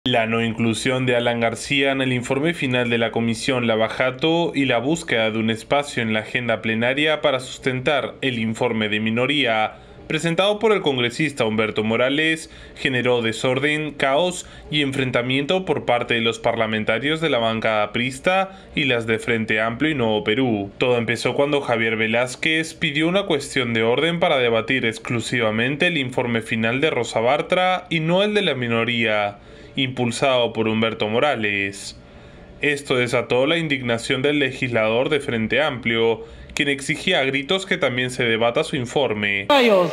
La no inclusión de Alan García en el informe final de la Comisión Lavajato y la búsqueda de un espacio en la agenda plenaria para sustentar el informe de minoría presentado por el congresista Humberto Morales generó desorden, caos y enfrentamiento por parte de los parlamentarios de la bancada aprista y las de Frente Amplio y Nuevo Perú. Todo empezó cuando Javier Velázquez pidió una cuestión de orden para debatir exclusivamente el informe final de Rosa Bartra y no el de la minoría, impulsado por Humberto Morales. Esto desató la indignación del legislador de Frente Amplio, quien exigía a gritos que también se debata su informe.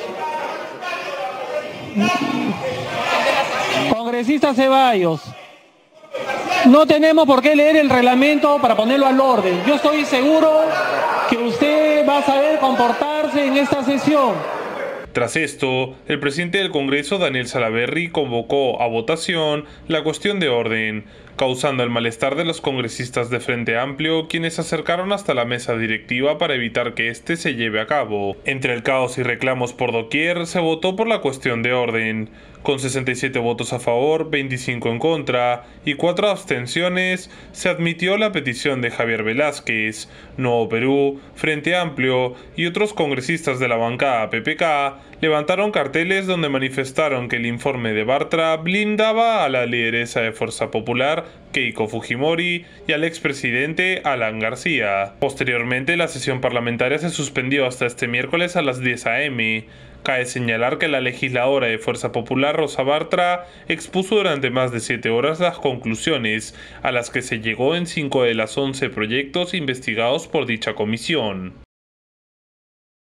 Congresista Ceballos, no tenemos por qué leer el reglamento para ponerlo al orden. Yo estoy seguro que usted va a saber comportarse en esta sesión. Tras esto, el presidente del Congreso, Daniel Salaverry, convocó a votación la cuestión de orden, causando el malestar de los congresistas de Frente Amplio, quienes se acercaron hasta la mesa directiva para evitar que éste se lleve a cabo. Entre el caos y reclamos por doquier, se votó por la cuestión de orden, con 67 votos a favor, 25 en contra y 4 abstenciones, se admitió la petición de Javier Velázquez, Nuevo Perú, Frente Amplio y otros congresistas de la bancada PPK levantaron carteles donde manifestaron que el informe de Bartra blindaba a la lideresa de Fuerza Popular, Keiko Fujimori, y al expresidente Alan García. Posteriormente, la sesión parlamentaria se suspendió hasta este miércoles a las 10 a.m. Cabe señalar que la legisladora de Fuerza Popular, Rosa Bartra, expuso durante más de 7 horas las conclusiones a las que se llegó en 5 de los 11 proyectos investigados por dicha comisión.